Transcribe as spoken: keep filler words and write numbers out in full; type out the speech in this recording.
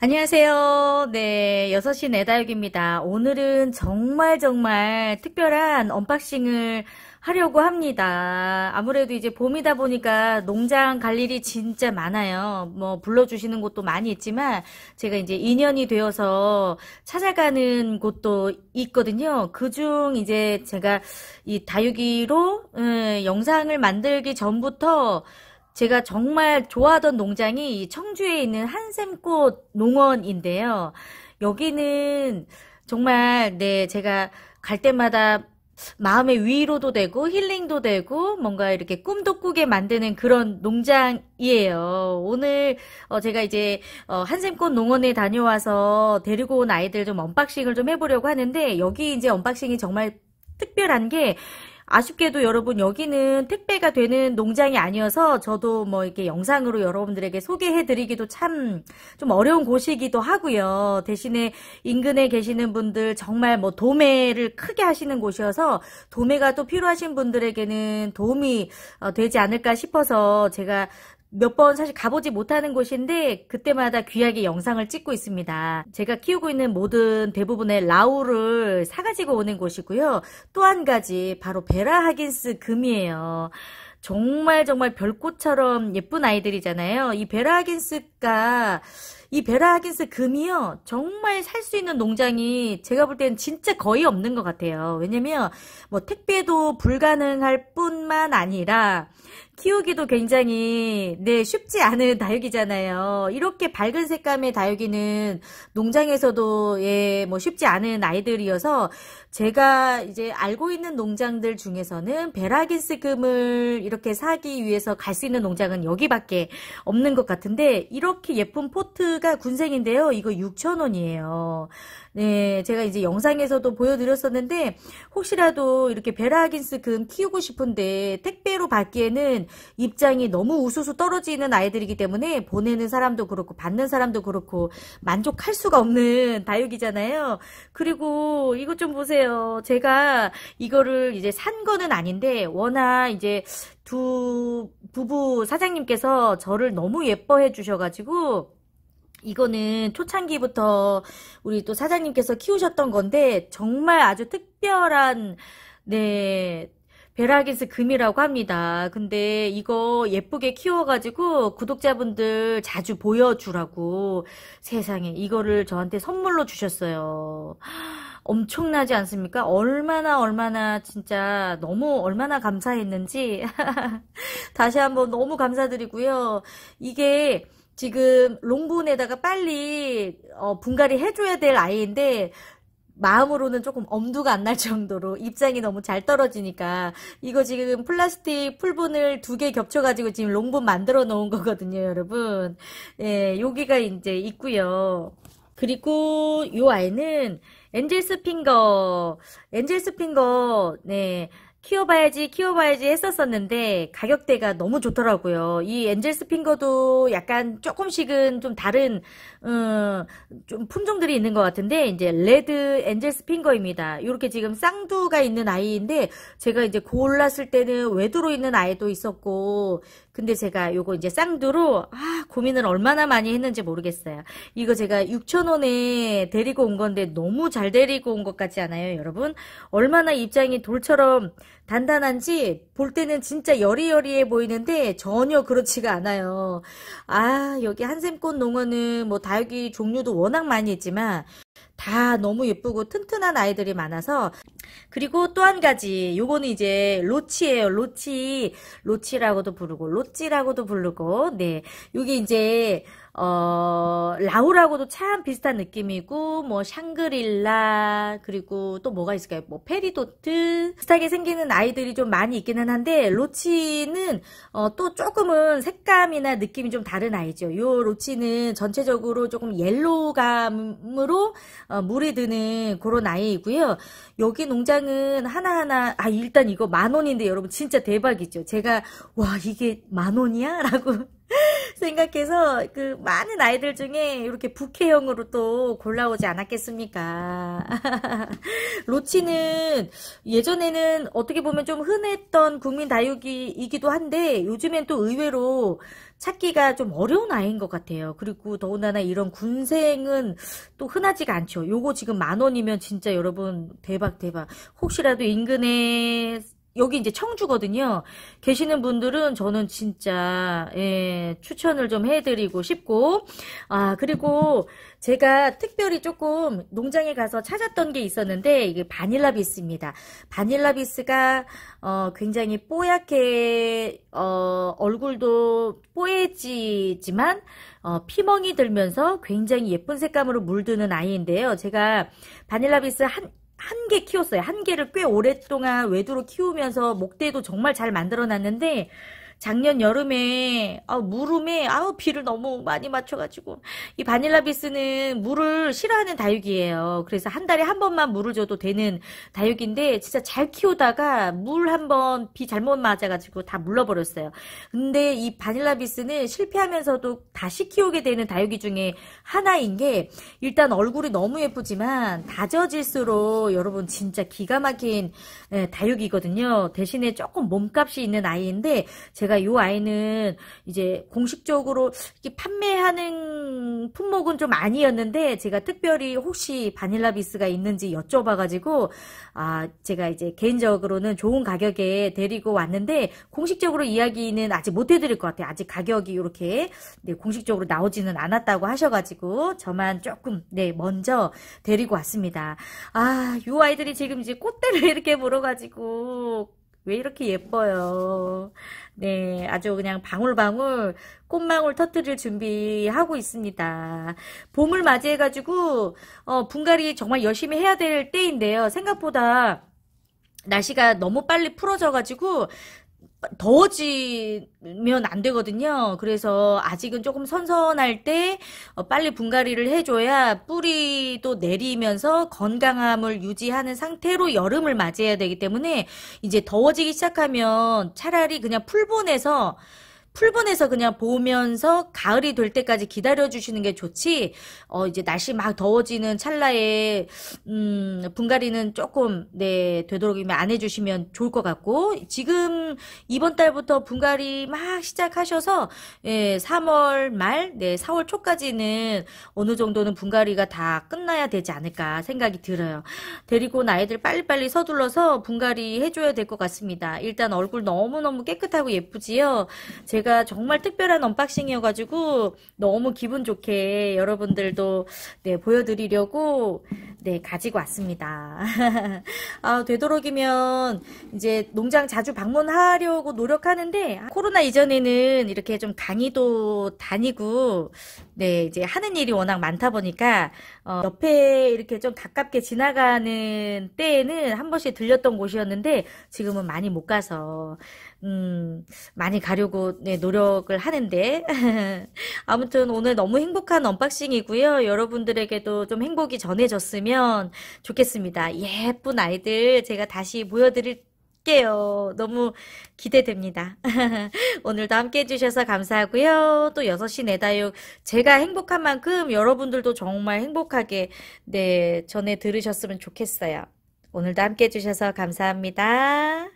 안녕하세요. 네, 여섯 시 내다육입니다. 오늘은 정말 정말 특별한 언박싱을 하려고 합니다. 아무래도 이제 봄이다 보니까 농장 갈 일이 진짜 많아요. 뭐 불러주시는 곳도 많이 있지만 제가 이제 인연이 되어서 찾아가는 곳도 있거든요. 그중 이제 제가 이 다육이로 음, 영상을 만들기 전부터 제가 정말 좋아하던 농장이 이 청주에 있는 한샘꽃 농원인데요. 여기는 정말 네 제가 갈 때마다 마음의 위로도 되고 힐링도 되고 뭔가 이렇게 꿈도 꾸게 만드는 그런 농장이에요. 오늘 어 제가 이제 어 한샘꽃 농원에 다녀와서 데리고 온 아이들 좀 언박싱을 좀 해보려고 하는데, 여기 이제 언박싱이 정말 특별한 게, 아쉽게도 여러분 여기는 택배가 되는 농장이 아니어서 저도 뭐 이렇게 영상으로 여러분들에게 소개해드리기도 참 좀 어려운 곳이기도 하고요. 대신에 인근에 계시는 분들 정말 뭐 도매를 크게 하시는 곳이어서 도매가 또 필요하신 분들에게는 도움이 되지 않을까 싶어서 제가 몇 번 사실 가보지 못하는 곳인데 그때마다 귀하게 영상을 찍고 있습니다. 제가 키우고 있는 모든 대부분의 라우를 사가지고 오는 곳이고요. 또 한 가지 바로 베라 하긴스 금이에요. 정말 정말 별꽃처럼 예쁜 아이들이잖아요. 이 베라 하긴스가 이 베라 하긴스 금이요, 정말 살 수 있는 농장이 제가 볼 때는 진짜 거의 없는 것 같아요. 왜냐면 뭐 택배도 불가능할 뿐만 아니라 키우기도 굉장히 네 쉽지 않은 다육이잖아요. 이렇게 밝은 색감의 다육이는 농장에서도 예 뭐 쉽지 않은 아이들이어서 제가 이제 알고 있는 농장들 중에서는 베라 하긴스 금을 이렇게 사기 위해서 갈 수 있는 농장은 여기밖에 없는 것 같은데, 이렇게 예쁜 포트가 군생인데요. 이거 육천 원이에요. 네, 제가 이제 영상에서도 보여드렸었는데 혹시라도 이렇게 베라 하긴스 금 키우고 싶은데 택배로 받기에는 입장이 너무 우수수 떨어지는 아이들이기 때문에 보내는 사람도 그렇고 받는 사람도 그렇고 만족할 수가 없는 다육이잖아요. 그리고 이것 좀 보세요. 제가 이거를 이제 산 거는 아닌데 워낙 이제 두 부부 사장님께서 저를 너무 예뻐해 주셔가지고, 이거는 초창기부터 우리 또 사장님께서 키우셨던 건데 정말 아주 특별한 네 베라 하긴스 금이라고 합니다. 근데 이거 예쁘게 키워가지고 구독자분들 자주 보여주라고 세상에 이거를 저한테 선물로 주셨어요. 엄청나지 않습니까? 얼마나 얼마나 진짜 너무 얼마나 감사했는지 다시 한번 너무 감사드리고요. 이게 지금 롱분에다가 빨리 어, 분갈이 해줘야 될 아이인데 마음으로는 조금 엄두가 안 날 정도로 입장이 너무 잘 떨어지니까, 이거 지금 플라스틱 풀분을 두 개 겹쳐가지고 지금 롱분 만들어 놓은 거거든요, 여러분. 예, 여기가 이제 있고요. 그리고 요 아이는 엔젤스 핑거, 엔젤스 핑거, 네. 키워봐야지 키워봐야지 했었었는데 가격대가 너무 좋더라고요. 이 엔젤스 핑거도 약간 조금씩은 좀 다른 음, 좀 품종들이 있는 것 같은데, 이제 레드 엔젤스 핑거입니다. 이렇게 지금 쌍두가 있는 아이인데 제가 이제 골랐을 때는 외두로 있는 아이도 있었고, 근데 제가 요거 이제 쌍두로 아 고민을 얼마나 많이 했는지 모르겠어요. 이거 제가 육천 원에 데리고 온 건데 너무 잘 데리고 온 것 같지 않아요, 여러분? 얼마나 입장이 돌처럼 단단한지 볼 때는 진짜 여리여리해 보이는데 전혀 그렇지가 않아요. 아, 여기 한샘꽃 농원은 뭐 다육이 종류도 워낙 많이 있지만 다 너무 예쁘고 튼튼한 아이들이 많아서. 그리고 또 한 가지, 요거는 이제 로치예요. 로치, 로치라고도 부르고 로찌라고도 부르고, 네, 요게 이제 어 라우라고도 참 비슷한 느낌이고, 뭐 샹그릴라, 그리고 또 뭐가 있을까요? 뭐 페리도트 비슷하게 생기는 아이들이 좀 많이 있기는 한데, 로치는 어, 또 조금은 색감이나 느낌이 좀 다른 아이죠. 요 로치는 전체적으로 조금 옐로우감으로 어, 물이 드는 그런 아이이고요. 여기 농장은 하나하나, 아 일단 이거 만 원인데 여러분 진짜 대박이죠. 제가 와 이게 만 원이야? 라고 생각해서 그 많은 아이들 중에 이렇게 부캐형으로 또 골라오지 않았겠습니까? 로치는 예전에는 어떻게 보면 좀 흔했던 국민 다육이이기도 한데 요즘엔 또 의외로 찾기가 좀 어려운 아이인 것 같아요. 그리고 더군다나 이런 군생은 또 흔하지가 않죠. 요거 지금 만 원이면 진짜 여러분 대박 대박. 혹시라도 인근에 여기 이제 청주거든요. 계시는 분들은 저는 진짜 예, 추천을 좀 해드리고 싶고 아 그리고 제가 특별히 조금 농장에 가서 찾았던 게 있었는데 이게 바닐라 비스입니다. 바닐라 비스가 어, 굉장히 뽀얗게 어, 얼굴도 뽀얘지지만 어, 피멍이 들면서 굉장히 예쁜 색감으로 물드는 아이인데요. 제가 바닐라 비스 한 한 개 키웠어요. 한 개를 꽤 오랫동안 외두로 키우면서 목대도 정말 잘 만들어 놨는데 작년 여름에 아, 무름에 아우 비를 너무 많이 맞춰가지고 이 바닐라 비스는 물을 싫어하는 다육이에요. 그래서 한 달에 한 번만 물을 줘도 되는 다육인데 진짜 잘 키우다가 물 한 번 비 잘못 맞아가지고 다 물러버렸어요. 근데 이 바닐라 비스는 실패하면서도 다시 키우게 되는 다육이 중에 하나인 게 일단 얼굴이 너무 예쁘지만 다져질수록 여러분 진짜 기가 막힌 다육이거든요. 대신에 조금 몸값이 있는 아이인데 제가 이 아이는 이제 공식적으로 이렇게 판매하는 품목은 좀 아니었는데 제가 특별히 혹시 바닐라 비스가 있는지 여쭤봐가지고 아 제가 이제 개인적으로는 좋은 가격에 데리고 왔는데 공식적으로 이야기는 아직 못 해드릴 것 같아요. 아직 가격이 이렇게 네, 공식적으로 나오지는 않았다고 하셔가지고 저만 조금 네 먼저 데리고 왔습니다. 아 이 아이들이 지금 이제 꽃대를 이렇게 물어가지고 왜 이렇게 예뻐요. 네, 아주 그냥 방울방울 꽃망울 터뜨릴 준비하고 있습니다. 봄을 맞이해가지고 어, 분갈이 정말 열심히 해야 될 때인데요. 생각보다 날씨가 너무 빨리 풀어져가지고 더워지면 안 되거든요. 그래서 아직은 조금 선선할 때 빨리 분갈이를 해줘야 뿌리도 내리면서 건강함을 유지하는 상태로 여름을 맞이해야 되기 때문에 이제 더워지기 시작하면 차라리 그냥 풀분해서 풀분해서 그냥 보면서 가을이 될 때까지 기다려 주시는 게 좋지 어 이제 날씨 막 더워지는 찰나에 음 분갈이는 조금 네 되도록이면 안 해주시면 좋을 것 같고 지금 이번 달부터 분갈이 막 시작하셔서 예, 삼월 말 네 사월 초까지는 어느 정도는 분갈이가 다 끝나야 되지 않을까 생각이 들어요. 데리고 온 아이들 빨리빨리 서둘러서 분갈이 해줘야 될 것 같습니다. 일단 얼굴 너무너무 깨끗하고 예쁘지요. 제가 제가 정말 특별한 언박싱이어가지고 너무 기분 좋게 여러분들도 네, 보여드리려고 네, 가지고 왔습니다. 아, 되도록이면 이제 농장 자주 방문하려고 노력하는데 코로나 이전에는 이렇게 좀 강의도 다니고 네, 이제 하는 일이 워낙 많다 보니까 어, 옆에 이렇게 좀 가깝게 지나가는 때에는 한 번씩 들렸던 곳이었는데 지금은 많이 못 가서 음, 많이 가려고 네, 노력을 하는데 아무튼 오늘 너무 행복한 언박싱이고요. 여러분들에게도 좀 행복이 전해졌으면 좋겠습니다. 예쁜 아이들 제가 다시 보여드릴게요. 너무 기대됩니다. 오늘도 함께 해주셔서 감사하고요. 또 여섯 시 내다육 제가 행복한 만큼 여러분들도 정말 행복하게 네, 전해 들으셨으면 좋겠어요. 오늘도 함께 해주셔서 감사합니다.